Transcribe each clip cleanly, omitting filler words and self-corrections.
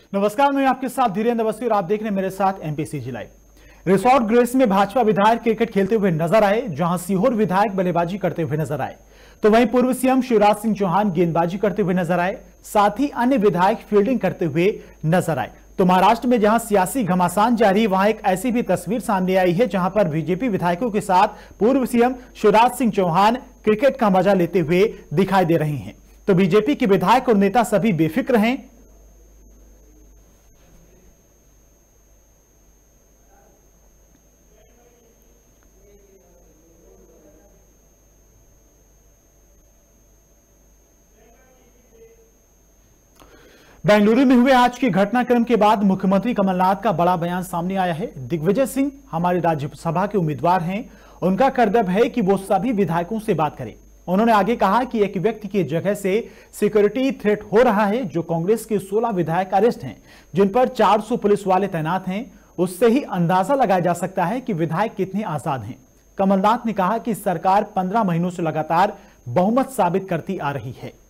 नमस्कार, मैं आपके साथ धीरेन्द्र अवस्थी और आप देख रहे हैं मेरे साथ एमपीसीजी लाइव। रिसोर्ट ग्रेस में भाजपा विधायक क्रिकेट खेलते हुए नजर आए, जहां सीहोर विधायक बल्लेबाजी करते हुए नजर आए, तो वहीं पूर्व सीएम शिवराज सिंह चौहान गेंदबाजी करते हुए नजर आए, साथ ही अन्य विधायक फील्डिंग करते हुए नजर आए। तो महाराष्ट्र में जहां सियासी घमासान जारी, वहां एक ऐसी भी तस्वीर सामने आई है जहां पर बीजेपी विधायकों के साथ पूर्व सीएम शिवराज सिंह चौहान क्रिकेट का मजा लेते हुए दिखाई दे रहे हैं। तो बीजेपी के विधायक और नेता सभी बेफिक्र हैं। बेंगलुरु में हुए आज के घटनाक्रम के बाद मुख्यमंत्री कमलनाथ का बड़ा बयान सामने आया है। दिग्विजय सिंह हमारे राज्यसभा के उम्मीदवार हैं, उनका कर्तव्य है कि वो सभी विधायकों से बात करें। उन्होंने आगे कहा कि एक व्यक्ति की जगह से सिक्योरिटी थ्रेट हो रहा है। जो कांग्रेस के 16 विधायक अरेस्ट हैं, जिन पर 400 पुलिस वाले तैनात हैं, उससे ही अंदाजा लगाया जा सकता है कि विधायक कितने आजाद हैं। कमलनाथ ने कहा कि सरकार 15 महीनों से लगातार बहुमत साबित करती आ रही है।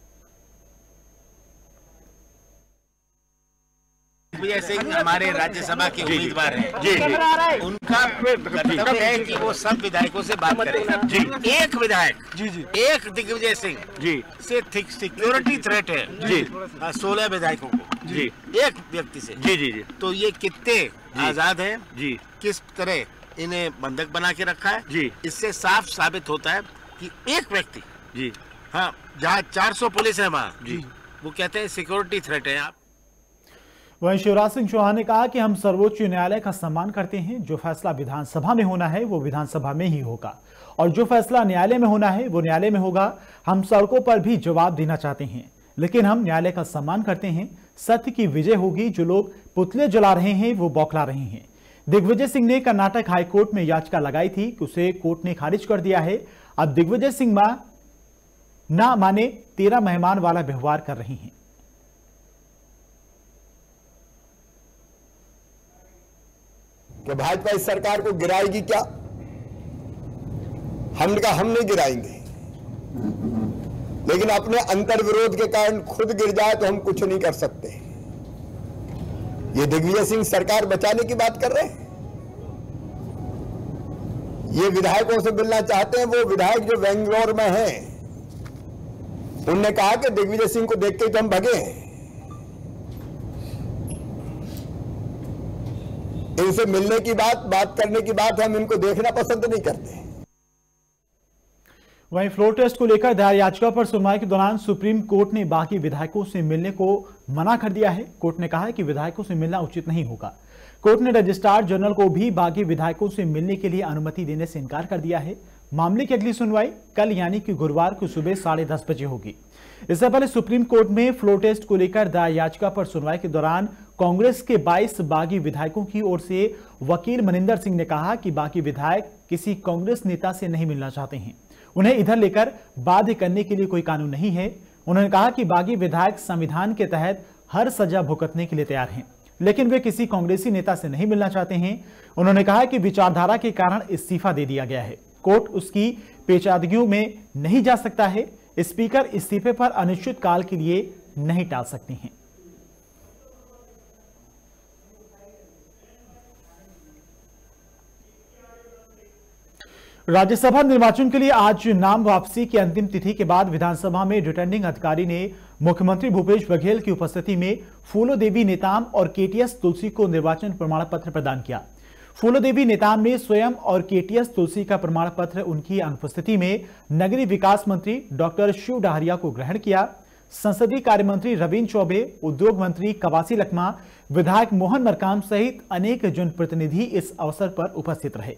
दिग्विजय सिंह हमारे राज्यसभा के उम्मीदवार हैं। जी। उनका कर्तव्य है कि वो सब विधायकों से बात करें। जी। एक विधायक एक दिग्विजय सिंह से सिक्योरिटी थ्रेट है। जी। 16 विधायकों को। जी। एक व्यक्ति से। जी। तो ये कितने आजाद हैं? जी। किस तरह इन्हें बंधक बना के रखा है? जी। इससे साफ साबित होता है कि एक व्यक्ति। जी। हाँ, जहाँ 400 पुलिस है वहाँ। जी। वो कहते हैं सिक्योरिटी थ्रेट है। आप वहीं शिवराज सिंह चौहान ने कहा कि हम सर्वोच्च न्यायालय का सम्मान करते हैं। जो फैसला विधानसभा में होना है वो विधानसभा में ही होगा, और जो फैसला न्यायालय में होना है वो न्यायालय में होगा। हम सड़कों पर भी जवाब देना चाहते हैं, लेकिन हम न्यायालय का सम्मान करते हैं। सत्य की विजय होगी। जो लोग पुतले जला रहे हैं वो बौखला रहे हैं। दिग्विजय सिंह ने कर्नाटक हाईकोर्ट में याचिका लगाई थी, उसे कोर्ट ने खारिज कर दिया है। अब दिग्विजय सिंह ना माने 13 मेहमान वाला व्यवहार कर रही हैं। कि भाजपा इस सरकार को गिराएगी क्या? हमने कहा हम नहीं गिराएंगे, लेकिन अपने अंतर विरोध के कारण खुद गिर जाए तो हम कुछ नहीं कर सकते। ये दिग्विजय सिंह सरकार बचाने की बात कर रहे हैं। ये विधायकों से मिलना चाहते हैं। वो विधायक जो बेंगलोर में हैं, उनने कहा कि दिग्विजय सिंह को देख के तो हम भगे हैं। इनसे मिलने की बात करने की बात, हम इनको देखना पसंद नहीं करते। वहीं फ्लोर टेस्ट को लेकर दायर याचिका पर सुनवाई के दौरान सुप्रीम कोर्ट ने बागी विधायकों से मिलने को मना कर दिया है। कोर्ट ने कहा है कि विधायकों से मिलना उचित नहीं होगा। कोर्ट ने रजिस्ट्रार जनरल को भी बागी विधायकों से मिलने के लिए अनुमति देने से इनकार कर दिया है। मामले की अगली सुनवाई कल यानी कि गुरुवार को सुबह 10:30 बजे होगी। इससे पहले सुप्रीम कोर्ट में फ्लोर टेस्ट को लेकर दायर याचिका पर सुनवाई के दौरान कांग्रेस के 22 बागी विधायकों की ओर से वकील मनिंदर सिंह ने कहा कि बागी विधायक किसी कांग्रेस नेता से नहीं मिलना चाहते हैं। उन्हें इधर लेकर बाध्य करने के लिए कोई कानून नहीं है। उन्होंने कहा कि बागी विधायक संविधान के तहत हर सजा भुगतने के लिए तैयार हैं, लेकिन वे किसी कांग्रेसी नेता से नहीं मिलना चाहते हैं। उन्होंने कहा कि विचारधारा के कारण इस्तीफा दे दिया गया है। कोर्ट उसकी पेचीदगियों में नहीं जा सकता है। स्पीकर इस्तीफे पर अनिश्चित काल के लिए नहीं टाल सकते हैं। राज्यसभा निर्वाचन के लिए आज नाम वापसी की अंतिम तिथि के बाद विधानसभा में रिटर्निंग अधिकारी ने मुख्यमंत्री भूपेश बघेल की उपस्थिति में फूलो देवी नेताम और केटीएस तुलसी को निर्वाचन प्रमाण पत्र प्रदान किया। फूलो देवी नेताम ने स्वयं और केटीएस तुलसी का प्रमाण पत्र उनकी अनुपस्थिति में नगरीय विकास मंत्री डॉक्टर शिव डहरिया को ग्रहण किया। संसदीय कार्य मंत्री रविंद्र चौबे, उद्योग मंत्री कवासी लखमा, विधायक मोहन मरकाम सहित अनेक जनप्रतिनिधि इस अवसर पर उपस्थित रहे।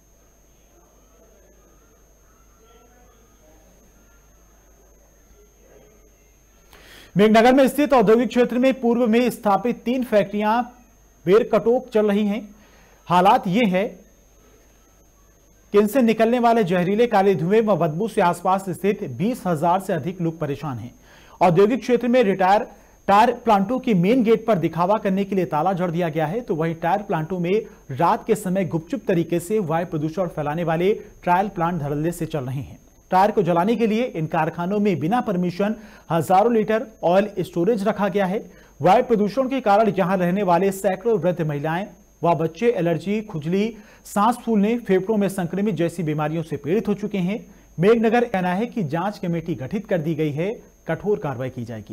मेघनगर में स्थित औद्योगिक क्षेत्र में पूर्व में स्थापित 3 फैक्ट्रियां बेरकटोक चल रही हैं। हालात ये है कि इनसे निकलने वाले जहरीले काले धुएं व बदबू से आसपास स्थित 20,000 से अधिक लोग परेशान हैं। औद्योगिक क्षेत्र में टायर प्लांटों के मेन गेट पर दिखावा करने के लिए ताला जड़ दिया गया है, तो वहीं टायर प्लांटों में रात के समय गुपचुप तरीके से वायु प्रदूषण फैलाने वाले ट्रायल प्लांट धड़ल्ले से चल रहे हैं। टायर को जलाने के लिए इन कारखानों में बिना परमिशन हजारों लीटर ऑयल स्टोरेज रखा गया है। वायु प्रदूषण के कारण यहां रहने वाले सैकड़ों वृद्ध महिलाएं व बच्चे एलर्जी, खुजली, सांस फूलने, फेफड़ों में संक्रमित जैसी बीमारियों से पीड़ित हो चुके हैं। मेघनगर कहना है कि जांच कमेटी गठित कर दी गई है, कठोर कार्रवाई की जाएगी।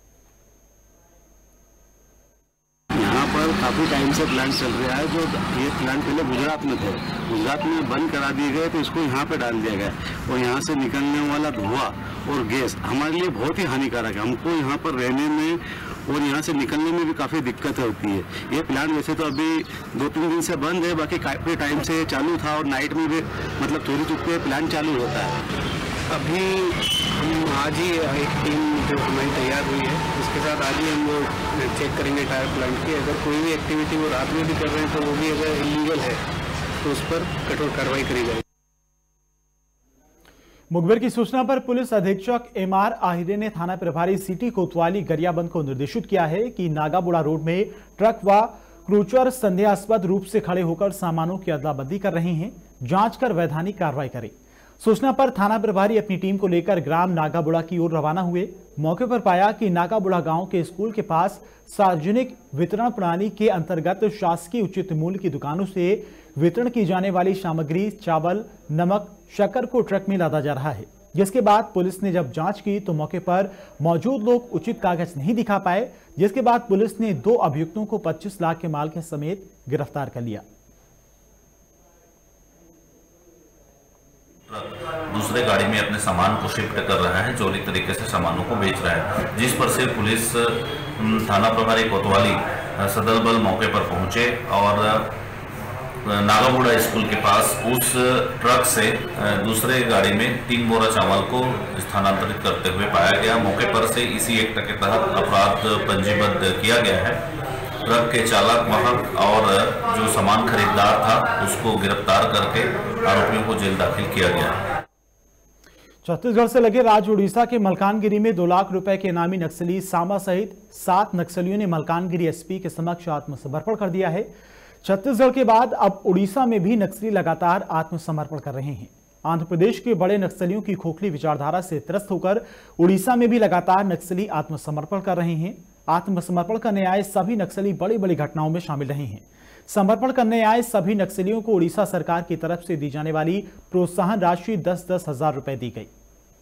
यहाँ पर काफी टाइम से प्लांट चल रहा है। जो ये प्लांट पहले गुजरात में थे, गुजरात में बंद करा दिए गए तो इसको यहाँ पे डाल दिया गया और यहाँ से निकलने वाला धुआं और गैस हमारे लिए बहुत ही हानिकारक है। हमको यहाँ पर रहने में और यहाँ से निकलने में भी काफ़ी दिक्कत होती है। ये प्लांट वैसे तो अभी 2-3 दिन से बंद है, बाकी काफ़ी टाइम से चालू था और नाइट में भी मतलब चोरी चुपके प्लांट चालू होता है। अभी हम आज ही एक टीम जो हमारी तैयार हुई है, उसके साथ आज ही हम लोग चेक करेंगे टायर प्लांट की। अगर कोई भी एक्टिविटी वो रात में भी कर रहे हैं तो वो भी अगर इलीगल है तो उस पर कठोर कार्रवाई करी जाएगी। मुखबिर की सूचना पर पुलिस अधीक्षक एमआर आहिरे ने थाना प्रभारी सिटी कोतवाली गरियाबंद को निर्देशित किया है कि नागाबुड़ा रोड में ट्रक व क्रूचर संदेहास्पद रूप से खड़े होकर सामानों की अदला बदली कर रहे हैं, जांच कर वैधानिक कार्रवाई करें। सूचना पर थाना प्रभारी अपनी टीम को लेकर ग्राम नागाबुड़ा की ओर रवाना हुए। मौके पर पाया कि नागाबुड़ा गांव के स्कूल के पास सार्वजनिक वितरण प्रणाली के अंतर्गत शासकीय उचित मूल्य की दुकानों से वितरण की जाने वाली सामग्री चावल, नमक, शक्कर को ट्रक में लादा जा रहा है। जिसके बाद पुलिस ने जब जांच की तो मौके पर मौजूद लोग उचित कागज नहीं दिखा पाए, जिसके बाद पुलिस ने 2 अभियुक्तों को 25 लाख के माल के समेत गिरफ्तार कर लिया। दूसरे गाड़ी में अपने सामान को शिफ्ट कर रहा है, चोरी तरीके से सामानों को बेच रहा है, जिस पर से पुलिस थाना प्रभारी कोतवाली सदल बल मौके पर पहुंचे और नागाबुड़ा स्कूल के पास उस ट्रक से दूसरे गाड़ी में 3 बोरा चावल को स्थानांतरित करते हुए पाया गया। मौके पर से इसी एक्ट के तहत अपराध पंजीबद्ध किया गया है। ट्रक के चालक, वाहक और जो सामान खरीददार था उसको गिरफ्तार करके आरोपियों को जेल दाखिल किया गया। छत्तीसगढ़ से लगे राज्य उड़ीसा के मलकानगिरी में 2 लाख रुपए के इनामी नक्सली सामा सहित 7 नक्सलियों ने मलकानगिरी एसपी के समक्ष आत्मसमर्पण कर दिया है। छत्तीसगढ़ के बाद अब उड़ीसा में भी नक्सली लगातार आत्मसमर्पण कर रहे हैं। आंध्र प्रदेश के बड़े नक्सलियों की खोखली विचारधारा से त्रस्त होकर उड़ीसा में भी लगातार नक्सली आत्मसमर्पण कर रहे हैं। आत्मसमर्पण करने आए सभी नक्सली बड़ी बड़ी घटनाओं में शामिल रहे हैं। समर्पण करने आए सभी नक्सलियों को उड़ीसा सरकार की तरफ से दी जाने वाली प्रोत्साहन राशि 10-10 हजार रुपए दी गई।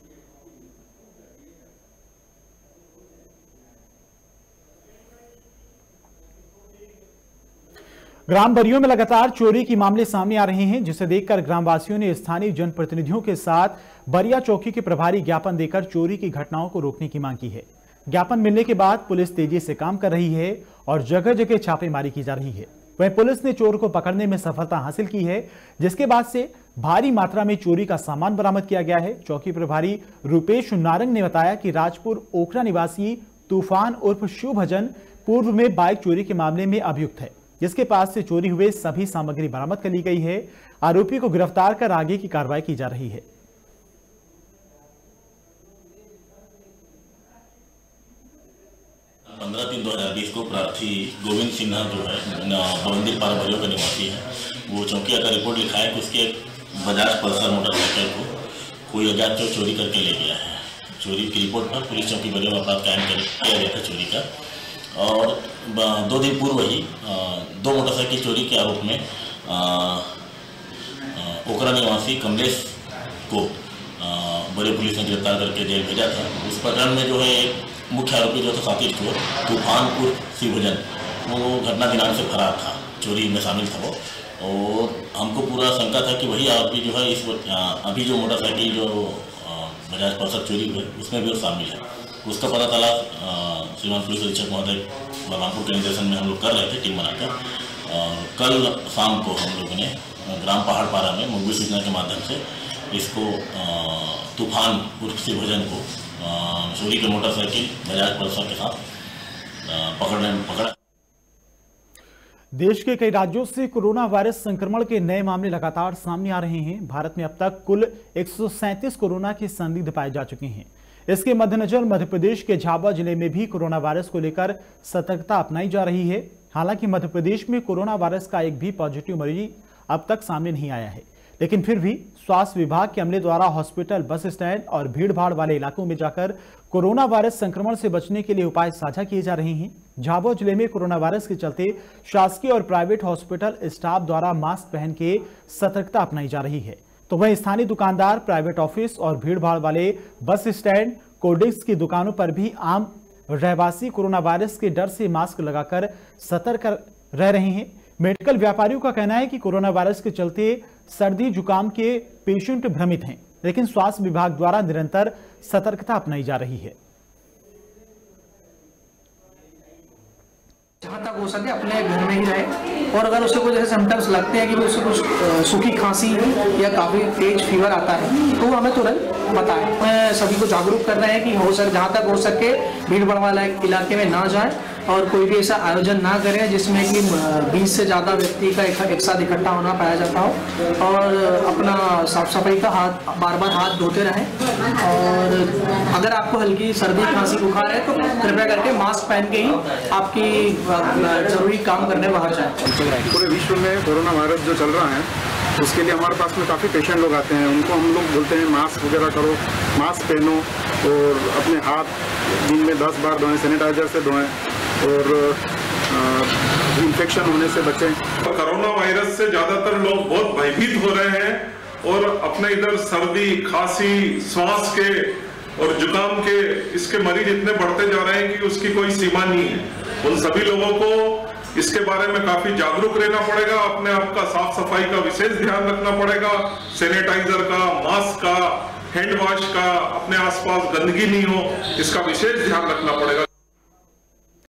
ग्राम बरियों में लगातार चोरी के मामले सामने आ रहे हैं, जिसे देखकर ग्रामवासियों ने स्थानीय जनप्रतिनिधियों के साथ बरिया चौकी के प्रभारी ज्ञापन देकर चोरी की घटनाओं को रोकने की मांग की है। ज्ञापन मिलने के बाद पुलिस तेजी से काम कर रही है और जगह जगह छापेमारी की जा रही है। वहीं पुलिस ने चोर को पकड़ने में सफलता हासिल की है, जिसके बाद से भारी मात्रा में चोरी का सामान बरामद किया गया है। चौकी प्रभारी रूपेश नारंग ने बताया कि राजपुर ओखरा निवासी तूफान उर्फ शिव भजन पूर्व में बाइक चोरी के मामले में अभियुक्त है, जिसके पास से चोरी हुए सभी सामग्री बरामद कर ली गई है। आरोपी को गिरफ्तार कर आगे की कार्रवाई की जा रही है। 15/3/2020 को प्रार्थी गोविंद सिन्हा जो है बवंदी पार भरियों का निवासी है, वो चौकीदार का रिपोर्ट लिखा है कि उसके बजाज पल्सर मोटरसाइकिल को कोई अज्ञात चोर चोरी करके ले गया है। चोरी की रिपोर्ट पर पुलिस चौकी भरियों में अपराध कायम किया गया था चोरी का। और 2 दिन पूर्व ही 2 मोटरसाइकिल चोरी के आरोप में ओखरा निवासी कमलेश को बड़े पुलिस ने गिरफ्तार करके जेल भेजा था। उस प्रकरण में जो है मुख्य आरोपी जो था साथी चोर तूफान उर्फ शिव भजन, वो घटना दिनांक से फरार था, चोरी में शामिल था वो। और हमको पूरा शंका था कि वही आरोपी जो है इस अभी जो मोटरसाइकिल जो बजाज पल्सर चोरी हुई उसमें भी वो शामिल है। उसका पता चला श्रीमान पुलिस अधीक्षक महोदय बलरामपुर के निर्देशन में हम लोग कर रहे थे टीम बनाकर। कल शाम को हम लोगों ने ग्राम पहाड़पारा में मुखबिर सूचना के माध्यम से इसको तूफान उर्फ शिव भजन को चोरी के मोटरसाइकिल बजाज पल्सर के साथ पकड़ा। देश के कई राज्यों से कोरोना वायरस संक्रमण के नए मामले लगातार सामने आ रहे हैं। भारत में अब तक कुल 137 कोरोना के संदिग्ध पाए जा चुके हैं। इसके मद्देनजर मध्य प्रदेश के झाबुआ जिले में भी कोरोना वायरस को लेकर सतर्कता अपनाई जा रही है। हालांकि मध्य प्रदेश में कोरोना वायरस का एक भी पॉजिटिव मरीज अब तक सामने नहीं आया है, लेकिन फिर भी स्वास्थ्य विभाग के अमले द्वारा हॉस्पिटल, बस स्टैंड और भीड़ भाड़ वाले इलाकों में जाकर कोरोना वायरस संक्रमण से बचने के लिए उपाय साझा किए जा रहे हैं। झाबुआ जिले में कोरोना वायरस के चलते शासकीय और प्राइवेट हॉस्पिटल स्टाफ द्वारा मास्क पहन के सतर्कता अपनाई जा रही है, तो वहीं स्थानीय दुकानदार, प्राइवेट ऑफिस और भीड़ भाड़ वाले बस स्टैंड, कोल्ड ड्रिंक्स की दुकानों पर भी आम रहवासी कोरोना वायरस के डर से मास्क लगाकर सतर्क रह रहे हैं। मेडिकल व्यापारियों का कहना है कि कोरोना वायरस के चलते सर्दी जुकाम के पेशेंट भ्रमित हैं, लेकिन स्वास्थ्य विभाग द्वारा निरंतर सतर्कता अपनाई जा रही है। जहाँ तक हो सके अपने घर में ही रहे, और अगर उससे कुछ ऐसे सिम्टम्स लगते हैं कि उससे कुछ सूखी खांसी या काफ़ी तेज फीवर आता है तो हमें तुरंत बताएं। मैं सभी को जागरूक कर रहे हैं कि हो सके जहाँ तक हो सके भीड़ भाड़ वाले इलाके में ना जाएं और कोई भी ऐसा आयोजन ना करें जिसमें कि 20 से ज़्यादा व्यक्ति का एक साथ इकट्ठा होना पाया जाता हो, और अपना साफ सफाई का बार बार हाथ धोते रहें। और अगर आपको हल्की सर्दी खांसी बुखार है तो कृपया करके मास्क पहन के ही आपकी जरूरी काम करने बाहर जाएं। पूरे विश्व में कोरोना वायरस जो चल रहा है उसके लिए हमारे पास में काफ़ी पेशेंट लोग आते हैं, उनको हम लोग बोलते हैं मास्क वगैरह करो, मास्क पहनो और अपने हाथ दिन में 10 बार धोएं, सैनिटाइजर से धोएं और इन्फेक्शन होने से बचें। कोरोना वायरस से ज़्यादातर लोग बहुत भयभीत हो रहे हैं और अपने इधर सर्दी, खांसी, श्वास के और जुकाम के इसके मरीज इतने बढ़ते जा रहे हैं कि उसकी कोई सीमा नहीं है। उन सभी लोगों को इसके बारे में काफी जागरूक रहना पड़ेगा, अपने आप का साफ सफाई का विशेष ध्यान रखना पड़ेगा, सैनिटाइजर का, मास्क का, हैंड वॉश का, अपने आसपास गंदगी नहीं हो इसका विशेष ध्यान रखना पड़ेगा।